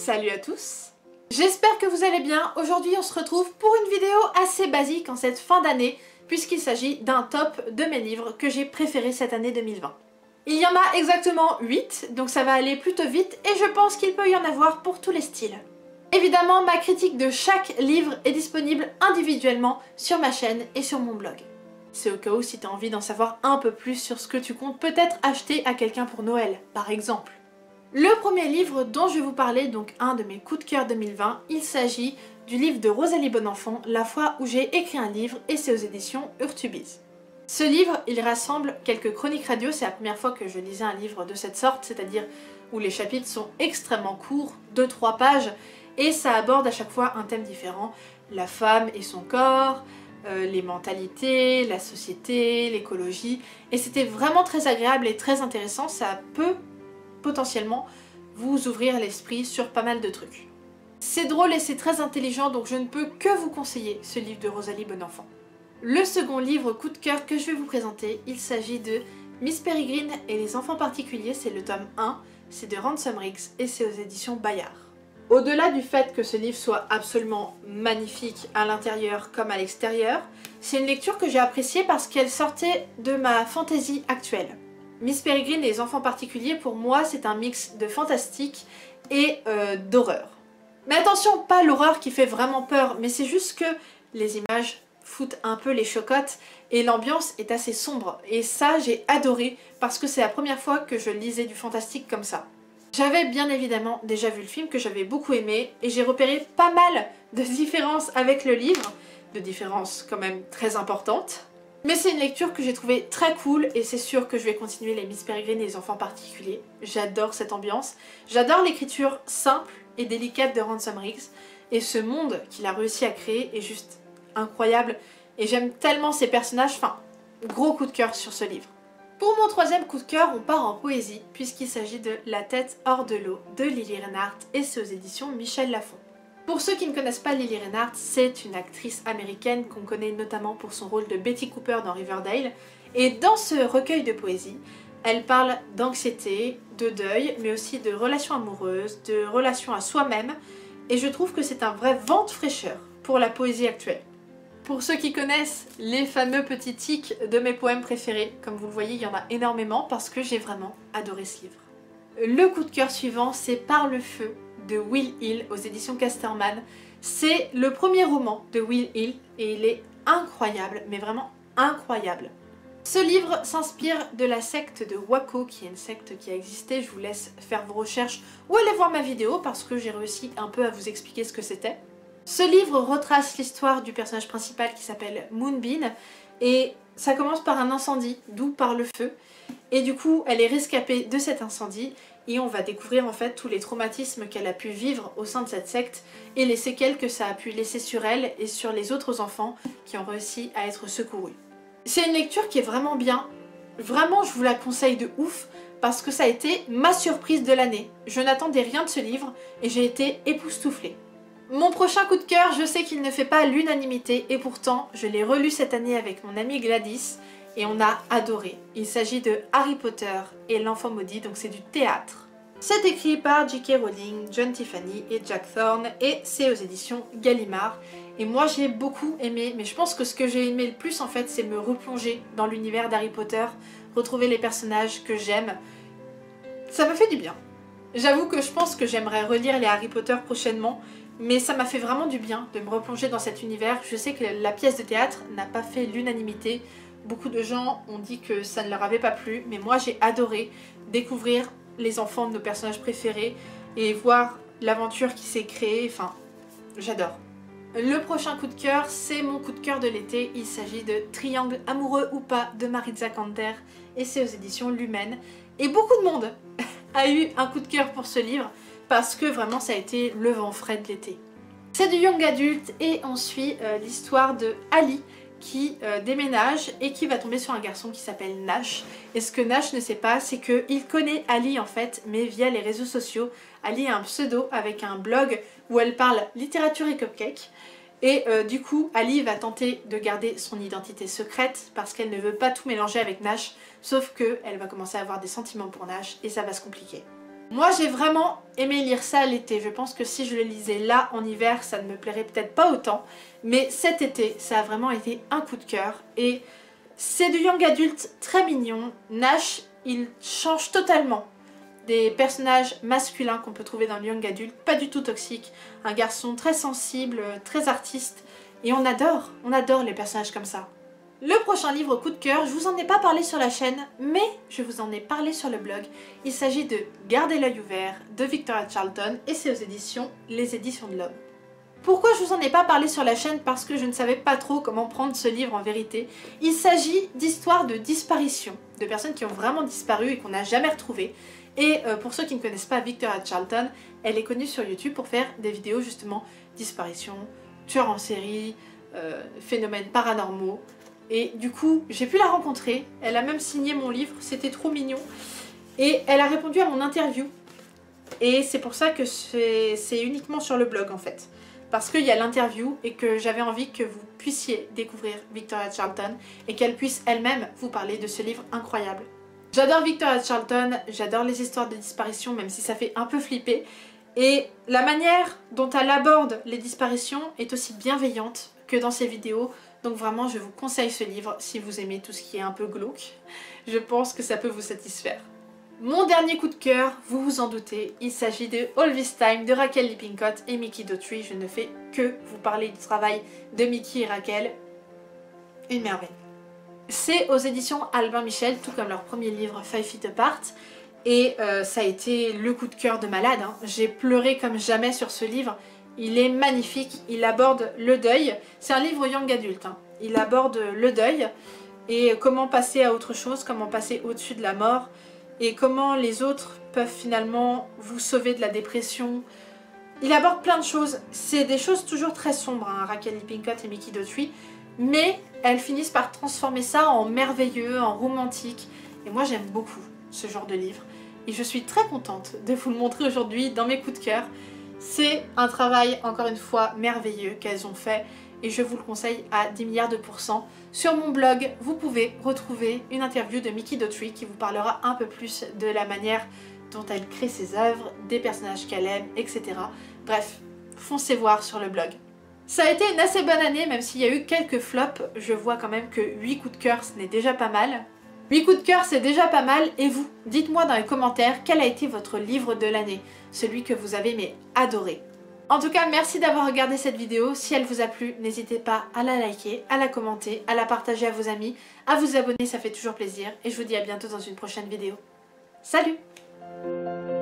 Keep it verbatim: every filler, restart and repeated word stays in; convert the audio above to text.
Salut à tous. J'espère que vous allez bien. Aujourd'hui on se retrouve pour une vidéo assez basique en cette fin d'année puisqu'il s'agit d'un top de mes livres que j'ai préférés cette année deux mille vingt. Il y en a exactement huit, donc ça va aller plutôt vite et je pense qu'il peut y en avoir pour tous les styles. Évidemment, ma critique de chaque livre est disponible individuellement sur ma chaîne et sur mon blog. C'est au cas où si tu as envie d'en savoir un peu plus sur ce que tu comptes peut-être acheter à quelqu'un pour Noël, par exemple. Le premier livre dont je vais vous parler, donc un de mes coups de cœur deux mille vingt, il s'agit du livre de Rosalie Bonenfant, La fois où j'ai écrit un livre, et c'est aux éditions Urtubise. Ce livre, il rassemble quelques chroniques radio, c'est la première fois que je lisais un livre de cette sorte, c'est-à-dire où les chapitres sont extrêmement courts, deux trois pages, et ça aborde à chaque fois un thème différent, la femme et son corps, euh, les mentalités, la société, l'écologie, et c'était vraiment très agréable et très intéressant, ça peut potentiellement vous ouvrir l'esprit sur pas mal de trucs. C'est drôle et c'est très intelligent, donc je ne peux que vous conseiller ce livre de Rosalie Bonenfant. Le second livre coup de cœur que je vais vous présenter, il s'agit de Miss Peregrine et les enfants particuliers, c'est le tome un, c'est de Ransom Riggs et c'est aux éditions Bayard. Au-delà du fait que ce livre soit absolument magnifique à l'intérieur comme à l'extérieur, c'est une lecture que j'ai appréciée parce qu'elle sortait de ma fantaisie actuelle. Miss Peregrine et les enfants particuliers, pour moi, c'est un mix de fantastique et euh, d'horreur. Mais attention, pas l'horreur qui fait vraiment peur, mais c'est juste que les images foutent un peu les chocottes et l'ambiance est assez sombre. Et ça, j'ai adoré parce que c'est la première fois que je lisais du fantastique comme ça. J'avais bien évidemment déjà vu le film que j'avais beaucoup aimé et j'ai repéré pas mal de différences avec le livre, de différences quand même très importantes. Mais c'est une lecture que j'ai trouvée très cool et c'est sûr que je vais continuer les Miss Peregrine et les enfants particuliers. J'adore cette ambiance, j'adore l'écriture simple et délicate de Ransom Riggs et ce monde qu'il a réussi à créer est juste incroyable et j'aime tellement ces personnages, enfin, gros coup de cœur sur ce livre. Pour mon troisième coup de cœur, on part en poésie puisqu'il s'agit de La tête hors de l'eau de Lily Reinhardt et c'est aux éditions Michel Lafon. Pour ceux qui ne connaissent pas Lily Reinhardt, c'est une actrice américaine qu'on connaît notamment pour son rôle de Betty Cooper dans Riverdale. Et dans ce recueil de poésie, elle parle d'anxiété, de deuil, mais aussi de relations amoureuses, de relations à soi-même. Et je trouve que c'est un vrai vent de fraîcheur pour la poésie actuelle. Pour ceux qui connaissent les fameux petits tics de mes poèmes préférés, comme vous le voyez, il y en a énormément parce que j'ai vraiment adoré ce livre. Le coup de cœur suivant, c'est Par le feu de Will Hill aux éditions Casterman. C'est le premier roman de Will Hill et il est incroyable, mais vraiment incroyable. Ce livre s'inspire de la secte de Waco, qui est une secte qui a existé. Je vous laisse faire vos recherches ou aller voir ma vidéo parce que j'ai réussi un peu à vous expliquer ce que c'était. Ce livre retrace l'histoire du personnage principal qui s'appelle Moonbeam et ça commence par un incendie, d'où par le feu. Et du coup, elle est rescapée de cet incendie et on va découvrir en fait tous les traumatismes qu'elle a pu vivre au sein de cette secte et les séquelles que ça a pu laisser sur elle et sur les autres enfants qui ont réussi à être secourus. C'est une lecture qui est vraiment bien, vraiment je vous la conseille de ouf parce que ça a été ma surprise de l'année. Je n'attendais rien de ce livre et j'ai été époustouflée. Mon prochain coup de cœur, je sais qu'il ne fait pas l'unanimité et pourtant je l'ai relu cette année avec mon amie Gladys et on a adoré. Il s'agit de Harry Potter et l'enfant maudit, donc c'est du théâtre. C'est écrit par J K Rowling, John Tiffany et Jack Thorne et c'est aux éditions Gallimard. Et moi j'ai beaucoup aimé, mais je pense que ce que j'ai aimé le plus en fait c'est me replonger dans l'univers d'Harry Potter, retrouver les personnages que j'aime. Ça me fait du bien. J'avoue que je pense que j'aimerais relire les Harry Potter prochainement, mais ça m'a fait vraiment du bien de me replonger dans cet univers. Je sais que la pièce de théâtre n'a pas fait l'unanimité. Beaucoup de gens ont dit que ça ne leur avait pas plu, mais moi j'ai adoré découvrir les enfants de nos personnages préférés et voir l'aventure qui s'est créée, enfin, j'adore. Le prochain coup de cœur, c'est mon coup de cœur de l'été, il s'agit de Triangle amoureux ou pas de Maritza Kanter et c'est aux éditions Lumen. Et beaucoup de monde a eu un coup de cœur pour ce livre parce que vraiment ça a été le vent frais de l'été. C'est du young adulte et on suit euh, l'histoire de Ali qui euh, déménage et qui va tomber sur un garçon qui s'appelle Nash. Et ce que Nash ne sait pas, c'est qu'il connaît Ali en fait, mais via les réseaux sociaux. Ali a un pseudo avec un blog où elle parle littérature et cupcake. Et euh, du coup, Ali va tenter de garder son identité secrète parce qu'elle ne veut pas tout mélanger avec Nash, sauf qu'elle va commencer à avoir des sentiments pour Nash et ça va se compliquer. Moi j'ai vraiment aimé lire ça l'été, je pense que si je le lisais là en hiver ça ne me plairait peut-être pas autant, mais cet été ça a vraiment été un coup de cœur et c'est du young adulte très mignon. Nash il change totalement des personnages masculins qu'on peut trouver dans le young adulte, pas du tout toxique, un garçon très sensible, très artiste et on adore, on adore les personnages comme ça. Le prochain livre coup de cœur, je vous en ai pas parlé sur la chaîne, mais je vous en ai parlé sur le blog. Il s'agit de Garder l'œil ouvert de Victoria Charlton et c'est aux éditions Les Éditions de l'Homme. Pourquoi je vous en ai pas parlé sur la chaîne? Parce que je ne savais pas trop comment prendre ce livre en vérité. Il s'agit d'histoires de disparition, de personnes qui ont vraiment disparu et qu'on n'a jamais retrouvées. Et euh, pour ceux qui ne connaissent pas Victoria Charlton, elle est connue sur YouTube pour faire des vidéos justement disparition, tueurs en série, euh, phénomènes paranormaux. Et du coup, j'ai pu la rencontrer, elle a même signé mon livre, c'était trop mignon. Et elle a répondu à mon interview. Et c'est pour ça que c'est uniquement sur le blog en fait. Parce qu'il y a l'interview et que j'avais envie que vous puissiez découvrir Victoria Charlton et qu'elle puisse elle-même vous parler de ce livre incroyable. J'adore Victoria Charlton, j'adore les histoires de disparition même si ça fait un peu flipper. Et la manière dont elle aborde les disparitions est aussi bienveillante que dans ses vidéos. Donc vraiment, je vous conseille ce livre si vous aimez tout ce qui est un peu glauque. Je pense que ça peut vous satisfaire. Mon dernier coup de cœur, vous vous en doutez, il s'agit de All This Time de Raquel Lippincott et Mickey Daughtry. Je ne fais que vous parler du travail de Mickey et Raquel. Une merveille. C'est aux éditions Albin Michel, tout comme leur premier livre Five Feet Apart. Et euh, ça a été le coup de cœur de malade. Hein. J'ai pleuré comme jamais sur ce livre. Il est magnifique, il aborde le deuil. C'est un livre young adulte. Hein. Il aborde le deuil et comment passer à autre chose, comment passer au-dessus de la mort et comment les autres peuvent finalement vous sauver de la dépression. Il aborde plein de choses. C'est des choses toujours très sombres, hein, Raquel Lippincott et Mickey Daughtry, mais elles finissent par transformer ça en merveilleux, en romantique. Et moi j'aime beaucoup ce genre de livre. Et je suis très contente de vous le montrer aujourd'hui dans mes coups de cœur. C'est un travail, encore une fois, merveilleux qu'elles ont fait et je vous le conseille à dix milliards de pourcents. Sur mon blog, vous pouvez retrouver une interview de Mickey Daughtry qui vous parlera un peu plus de la manière dont elle crée ses œuvres, des personnages qu'elle aime, et cetera. Bref, foncez voir sur le blog. Ça a été une assez bonne année, même s'il y a eu quelques flops. Je vois quand même que huit coups de cœur, ce n'est déjà pas mal. huit coups de cœur, c'est déjà pas mal. Et vous, dites-moi dans les commentaires quel a été votre livre de l'année, celui que vous avez mais adoré. En tout cas, merci d'avoir regardé cette vidéo. Si elle vous a plu, n'hésitez pas à la liker, à la commenter, à la partager à vos amis, à vous abonner, ça fait toujours plaisir. Et je vous dis à bientôt dans une prochaine vidéo. Salut!